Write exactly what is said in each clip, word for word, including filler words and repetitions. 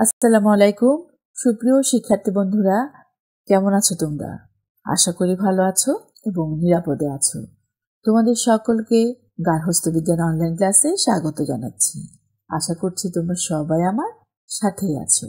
আসসালামু আলাইকুম সুপ্রিয় শিক্ষার্থী বন্ধুরা, কেমন আছো তোমরা? আশা করি ভালো আছো এবং নিরাপদে আছো। তোমাদের সকলকে গার্হস্থ্য বিজ্ঞান অনলাইন ক্লাসে স্বাগত জানাচ্ছি। আশা করছি তোমরা সবাই আমার সাথেই আছো।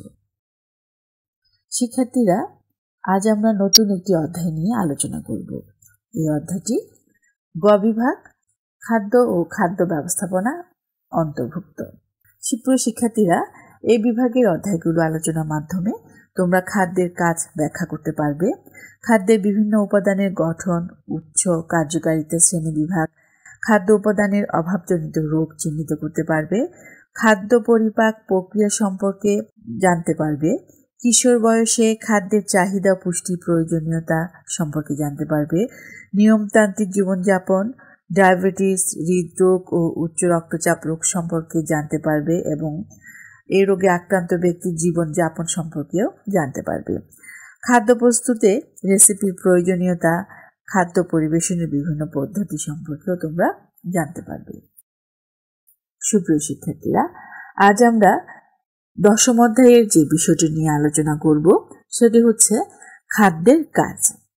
শিক্ষার্থীরা, আজ আমরা নতুন একটি অধ্যায় নিয়ে আলোচনা করব। এই অধ্যায়টি গ বিভাগ, খাদ্য ও খাদ্য ব্যবস্থাপনা অন্তর্ভুক্ত। সুপ্রিয় শিক্ষার্থীরা, এই বিভাগের অধ্যায়গুলো আলোচনার মাধ্যমে তোমরা খাদ্যের কাজ ব্যাখ্যা করতে পারবে, খাদ্যের বিভিন্ন উপাদানের গঠন, উৎস, কার্যকারিতা শ্রেণী বিভাগ, খাদ্য উপাদানের অভাবজনিত রোগ চিহ্নিত করতে পারবে, খাদ্য পরিপাক প্রক্রিয়া সম্পর্কে জানতে পারবে, কিশোর বয়সে খাদ্যের চাহিদা, পুষ্টি, প্রয়োজনীয়তা সম্পর্কে জানতে পারবে, নিয়মতান্ত্রিক জীবনযাপন, ডায়াবেটিস, হৃদরোগ ও উচ্চ রক্তচাপ রোগ সম্পর্কে জানতে পারবে এবং এই রোগে আক্রান্ত ব্যক্তির জীবনযাপন সম্পর্কেও জানতে পারবে। খাদ্য প্রস্তুতে রেসিপির প্রয়োজনীয়তা, খাদ্য পরিবেশনের বিভিন্ন পদ্ধতি সম্পর্কেও তোমরা জানতে পারবে। সুপ্রিয় শিক্ষার্থীরা, আজ আমরা দশম অধ্যায়ের যে বিষয়টি নিয়ে আলোচনা করব সেটি হচ্ছে খাদ্যের কাজ।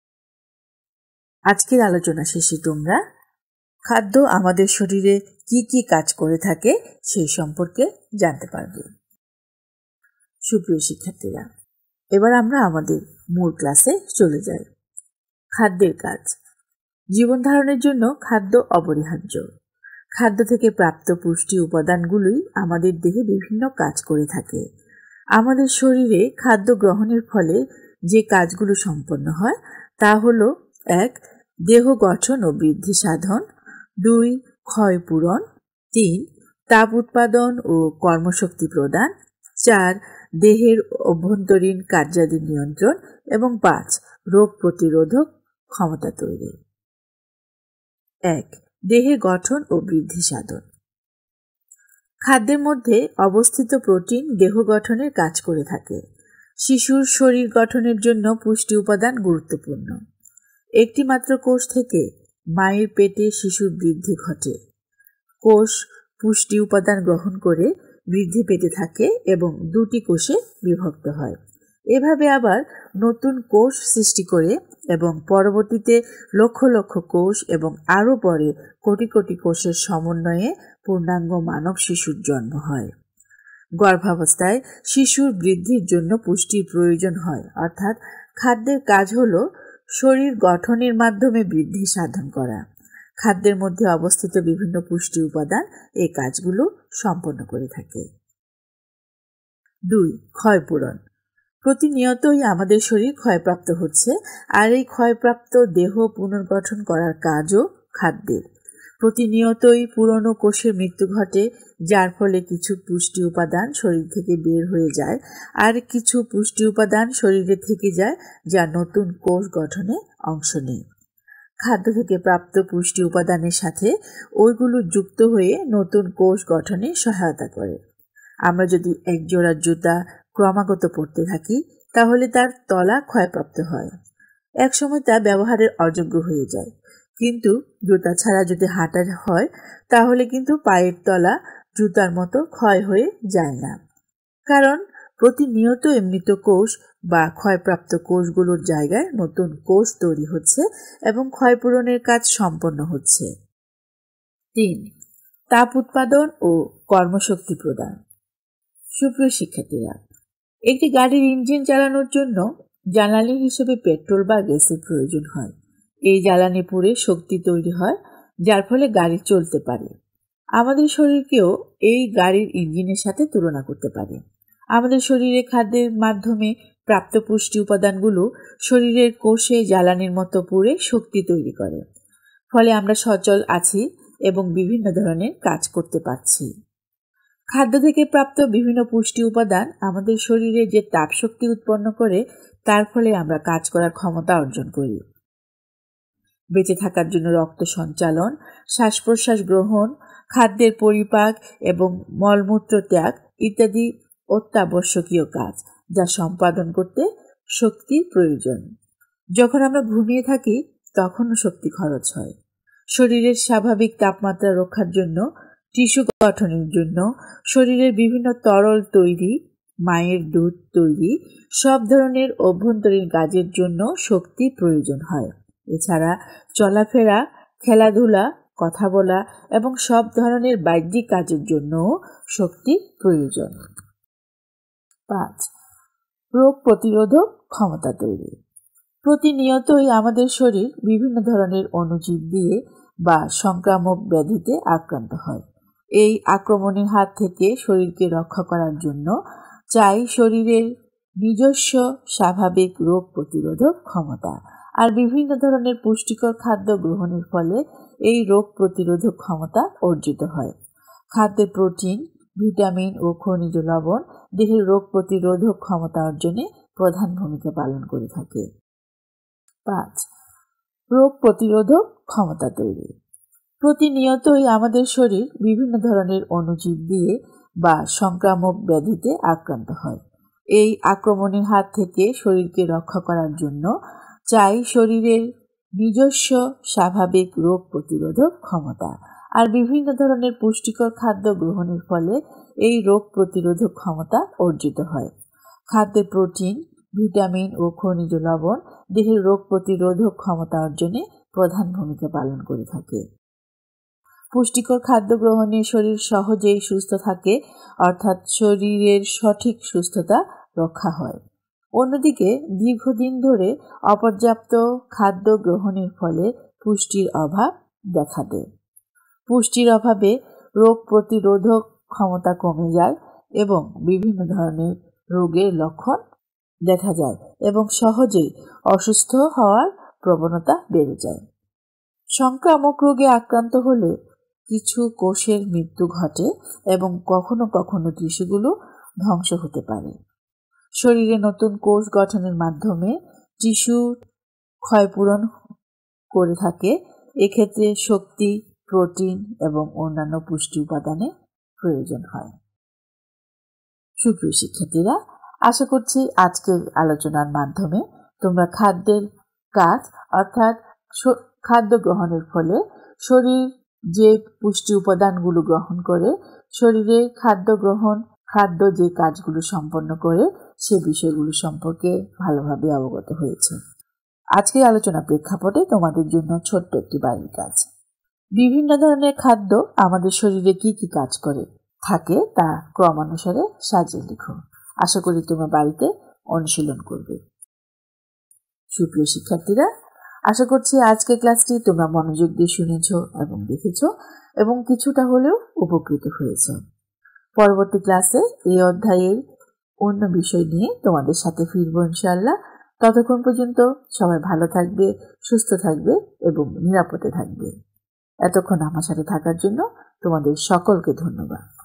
আজকের আলোচনা শেষে তোমরা খাদ্য আমাদের শরীরে কি কি কাজ করে থাকে সেই সম্পর্কে জানতে পারবে। সুপ্রিয় শিক্ষার্থীরা, এবার আমরা আমাদের মূল ক্লাসে চলে যাই। খাদ্যের কাজ। জীবন ধারণের জন্য খাদ্য অপরিহার্য। খাদ্য থেকে প্রাপ্ত পুষ্টি উপাদানগুলোই আমাদের দেহে বিভিন্ন কাজ করে থাকে। আমাদের শরীরে খাদ্য গ্রহণের ফলে যে কাজগুলো সম্পন্ন হয় তা হলো: এক, দেহ গঠন ও বৃদ্ধি সাধন; দুই, ক্ষয় পূরণ; তিন, তাপ উৎপাদন ও কর্মশক্তি প্রদান; চার, দেহের অভ্যন্তরীণ কার্যাদি নিয়ন্ত্রণ; এবং পাঁচ, রোগ প্রতিরোধক ক্ষমতা তৈরি। এক, দেহের গঠন ও বৃদ্ধি সাধন। খাদ্যের মধ্যে অবস্থিত প্রোটিন দেহ গঠনের কাজ করে থাকে। শিশুর শরীর গঠনের জন্য পুষ্টি উপাদান গুরুত্বপূর্ণ। একটি মাত্র কোষ থেকে মায়ের পেটে শিশুর বৃদ্ধি ঘটে। কোষ পুষ্টি উপাদান গ্রহণ করে বৃদ্ধি পেতে থাকে এবং দুটি কোষে বিভক্ত হয়। এভাবে আবার নতুন কোষ সৃষ্টি করে এবং পরবর্তীতে লক্ষ লক্ষ কোষ এবং আরও পরে কোটি কোটি কোষের সমন্বয়ে পূর্ণাঙ্গ মানব শিশুর জন্ম হয়। গর্ভাবস্থায় শিশুর বৃদ্ধির জন্য পুষ্টির প্রয়োজন হয়, অর্থাৎ খাদ্যের কাজ হল শরীর গঠনের মাধ্যমে বৃদ্ধি সাধন করা। খাদ্যের মধ্যে অবস্থিত বিভিন্ন পুষ্টি উপাদান এই কাজগুলো সম্পন্ন করে থাকে। দুই, ক্ষয়পূরণ। প্রতিনিয়তই আমাদের শরীর ক্ষয়প্রাপ্ত হচ্ছে, আর এই ক্ষয়প্রাপ্ত দেহ পুনর্গঠন করার কাজও খাদ্যের। প্রতিনিয়তই পুরনো কোষের মৃত্যু ঘটে, যার ফলে কিছু পুষ্টি উপাদান শরীর থেকে বের হয়ে যায় আর কিছু পুষ্টি উপাদান শরীরে থেকে যায়, যা নতুন কোষ গঠনে অংশ নেয়। খাদ্য থেকে প্রাপ্ত পুষ্টি উপাদানের সাথে ওইগুলো যুক্ত হয়ে নতুন কোষ গঠনে সহায়তা করে। আমরা যদি এক জোড়া জুতা ক্রমাগত পরতে থাকি তাহলে তার তলা ক্ষয়প্রাপ্ত হয়। একসময় তা ব্যবহারের অযোগ্য হয়ে যায়, কিন্তু জুতা ছাড়া যদি হাঁটা হয় তাহলে কিন্তু পায়ের তলা জুতার মতো ক্ষয় হয়ে যায় না, কারণ প্রতিনিয়ত এমনিত কোষ বা ক্ষয়প্রাপ্ত কোষগুলোর জায়গায় নতুন কোষ তৈরি হচ্ছে এবং ক্ষয়পূরণের কাজ সম্পন্ন হচ্ছে। তিন, তাপ উৎপাদন ও কর্মশক্তি প্রদান। সুপ্রিয় শিক্ষার্থীরা, একটি গাড়ির ইঞ্জিন চালানোর জন্য জ্বালানি হিসেবে পেট্রোল বা গ্যাসের প্রয়োজন হয়। এই জ্বালানি পুড়ে শক্তি তৈরি হয়, যার ফলে গাড়ি চলতে পারে। আমাদের শরীরকেও এই গাড়ির ইঞ্জিনের সাথে তুলনা করতে পারে। আমাদের শরীরে খাদ্যের মাধ্যমে প্রাপ্ত পুষ্টি উপাদানগুলো শরীরের কোষে জ্বালানির মতো পুড়ে শক্তি তৈরি করে, ফলে আমরা সচল আছি এবং বিভিন্ন ধরনের কাজ করতে পারছি। খাদ্য থেকে প্রাপ্ত বিভিন্ন পুষ্টি উপাদান আমাদের শরীরে যে তাপ শক্তি উৎপন্ন করে, তার ফলে আমরা কাজ করার ক্ষমতা অর্জন করি। বেঁচে থাকার জন্য রক্ত সঞ্চালন, শ্বাস প্রশ্বাস গ্রহণ, খাদ্যের পরিপাক এবং মলমূত্র ত্যাগ ইত্যাদি অত্যাবশ্যকীয় কাজ, যা সম্পাদন করতে শক্তির প্রয়োজন। যখন আমরা ঘুমিয়ে থাকি তখনও শক্তি খরচ হয়। শরীরের স্বাভাবিক তাপমাত্রা রক্ষার জন্য, টিস্যু গঠনের জন্য, শরীরের বিভিন্ন তরল তৈরি মায়ের দুধ তৈরি সব ধরনের অভ্যন্তরীণ কাজের জন্য শক্তি প্রয়োজন হয়। এছাড়া চলাফেরা, খেলাধুলা, কথা বলা এবং সব ধরনের বাহ্যিক কাজের জন্যও শক্তি প্রয়োজন। পাঁচ, রোগ প্রতিরোধক ক্ষমতা তৈরি। প্রতিনিয়তই আমাদের শরীর বিভিন্ন ধরনের অণুজীব দিয়ে বা সংক্রামক ব্যাধিতে আক্রান্ত হয়। এই আক্রমণের হাত থেকে শরীরকে রক্ষা করার জন্য চাই শরীরের নিজস্ব স্বাভাবিক রোগ প্রতিরোধক ক্ষমতা। আর বিভিন্ন ধরনের পুষ্টিকর খাদ্য গ্রহণের ফলে এই রোগ প্রতিরোধক ক্ষমতা অর্জিত হয়। খাদ্যে প্রোটিন, ভিটামিন ও খনিজ লবণ দেহের রোগ প্রতিরোধক ক্ষমতা অর্জনে প্রধান ভূমিকা পালন করে থাকে। পাঁচ, রোগ প্রতিরোধক ক্ষমতা তৈরি। প্রতিনিয়তই আমাদের শরীর বিভিন্ন ধরনের অণুজীব দিয়ে বা সংক্রামক ব্যাধিতে আক্রান্ত হয়। এই আক্রমণের হাত থেকে শরীরকে রক্ষা করার জন্য চাই শরীরের নিজস্ব স্বাভাবিক রোগ প্রতিরোধক ক্ষমতা। আর বিভিন্ন ধরনের পুষ্টিকর খাদ্য গ্রহণের ফলে এই রোগ প্রতিরোধক ক্ষমতা অর্জিত হয়। খাদ্যে প্রোটিন, ভিটামিন ও খনিজ লবণ দেহের রোগ প্রতিরোধক ক্ষমতা অর্জনে প্রধান ভূমিকা পালন করে থাকে। পুষ্টিকর খাদ্য গ্রহণে শরীর সহজেই সুস্থ থাকে, অর্থাৎ শরীরের সঠিক সুস্থতা রক্ষা হয়। অন্যদিকে দীর্ঘদিন ধরে অপর্যাপ্ত খাদ্য গ্রহণের ফলে পুষ্টির অভাব দেখা দেয়। পুষ্টির অভাবে রোগ প্রতিরোধক ক্ষমতা কমে যায় এবং বিভিন্ন ধরনের রোগের লক্ষণ দেখা যায় এবং সহজেই অসুস্থ হওয়ার প্রবণতা বেড়ে যায়। সংক্রামক রোগে আক্রান্ত হলে কিছু কোষের মৃত্যু ঘটে এবং কখনো কখনো টিস্যুগুলো ধ্বংস হতে পারে। শরীরে নতুন কোষ গঠনের মাধ্যমে টিস্যু ক্ষয়পূরণ করে থাকে। এক্ষেত্রে শক্তি, প্রোটিন এবং অন্যান্য পুষ্টি উপাদানের প্রয়োজন হয়। সুপ্রিয় শিক্ষার্থীরা, আশা করছি আজকের আলোচনার মাধ্যমে তোমরা খাদ্যের কাজ অর্থাৎ খাদ্য গ্রহণের ফলে শরীর যে পুষ্টি উপাদানগুলো গ্রহণ করে, শরীরে খাদ্য গ্রহণ খাদ্য যে কাজগুলো সম্পন্ন করে সে বিষয়গুলো সম্পর্কে ভালোভাবে অবগত হয়েছে। আজকের আলোচনা প্রেক্ষাপটে তোমাদের জন্য ছোট্ট একটি বাড়ির কাজ। বিভিন্ন ধরনের খাদ্য আমাদের শরীরে কি কি কাজ করে থাকে তা ক্রমানুসারে সাজিয়ে লিখো। আশা করি তোমরা বাড়িতে অনুশীলন করবে। সুপ্রিয় শিক্ষার্থীরা, আশা করছি আজকের ক্লাসটি তোমরা মনোযোগ দিয়ে শুনেছ এবং দেখেছ এবং কিছুটা হলেও উপকৃত হয়েছে। পরবর্তী ক্লাসে এই অধ্যায়ের অন্য বিষয় নিয়ে তোমাদের সাথে ফিরবো ইনশাআল্লাহ। ততক্ষণ পর্যন্ত সবাই ভালো থাকবে, সুস্থ থাকবে এবং নিরাপদে থাকবে। এতক্ষণ আমার সাথে থাকার জন্য তোমাদের সকলকে ধন্যবাদ।